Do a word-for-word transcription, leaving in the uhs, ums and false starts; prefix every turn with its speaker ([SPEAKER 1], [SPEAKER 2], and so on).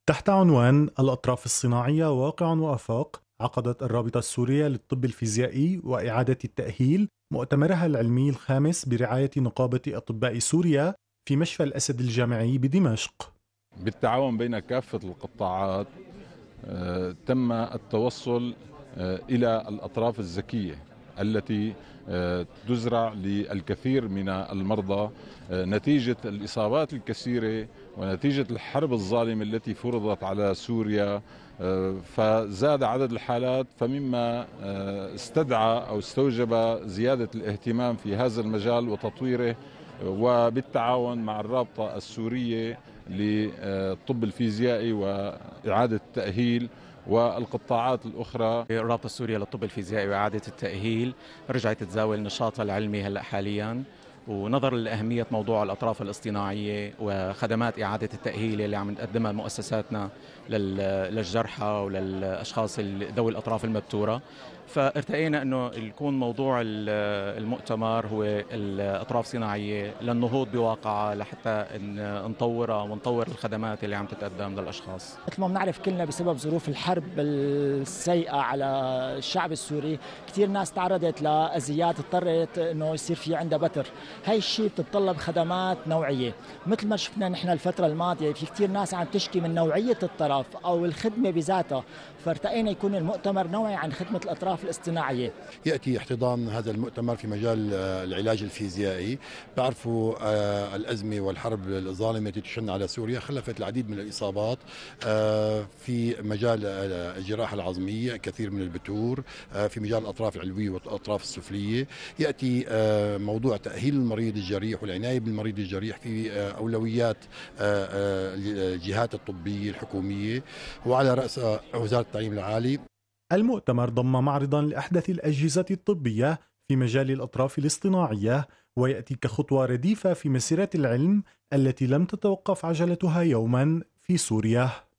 [SPEAKER 1] تحت عنوان الأطراف الصناعية واقع وآفاق، عقدت الرابطة السورية للطب الفيزيائي وإعادة التأهيل مؤتمرها العلمي الخامس برعاية نقابة أطباء سوريا في مشفى الأسد الجامعي بدمشق.
[SPEAKER 2] بالتعاون بين كافة القطاعات آه، تم التوصل آه، إلى الأطراف الذكية التي آه، تزرع للكثير من المرضى آه، نتيجة الإصابات الكثيرة ونتيجة الحرب الظالمة التي فرضت على سوريا. آه، فزاد عدد الحالات، فمما آه، استدعى أو استوجب زيادة الاهتمام في هذا المجال وتطويره، وبالتعاون مع الرابطة السورية للطب الفيزيائي وإعادة التأهيل والقطاعات الأخرى.
[SPEAKER 3] الرابطة السورية للطب الفيزيائي وإعادة التأهيل رجعت تتزاول نشاطها العلمي هلأ حاليا، ونظرا لأهمية موضوع الأطراف الاصطناعية وخدمات إعادة التأهيل اللي عم نقدمها مؤسساتنا للجرحى وللأشخاص ذوي الأطراف المبتورة، فارتئينا أنه يكون موضوع المؤتمر هو الأطراف الصناعية للنهوض بواقعها لحتى نطورها ونطور الخدمات اللي عم تتقدم للأشخاص.
[SPEAKER 4] مثل ما بنعرف كلنا بسبب ظروف الحرب السيئة على الشعب السوري، كثير ناس تعرضت لأذيات، اضطرت أنه يصير في عندها بتر. هاي الشيء بتتطلب خدمات نوعية، مثل ما شفنا نحن الفترة الماضية في كثير ناس عم تشكي من نوعية الطرف أو الخدمة بذاتها، فارتئينا يكون المؤتمر نوعي عن خدمة الأطراف الاصطناعية.
[SPEAKER 5] يأتي احتضان هذا المؤتمر في مجال العلاج الفيزيائي. بعرفوا الأزمة والحرب الظالمة التي تشن على سوريا خلفت العديد من الإصابات في مجال الجراحة العظمية، كثير من البتور في مجال الأطراف العلوية والأطراف السفلية. يأتي موضوع تأهيل المريض الجريح والعناية بالمريض الجريح في أولويات الجهات الطبية الحكومية وعلى رأس وزارة التعليم العالي.
[SPEAKER 1] المؤتمر ضم معرضا لأحدث الأجهزة الطبية في مجال الأطراف الاصطناعية، ويأتي كخطوة رديفة في مسيرة العلم التي لم تتوقف عجلتها يوما في سوريا.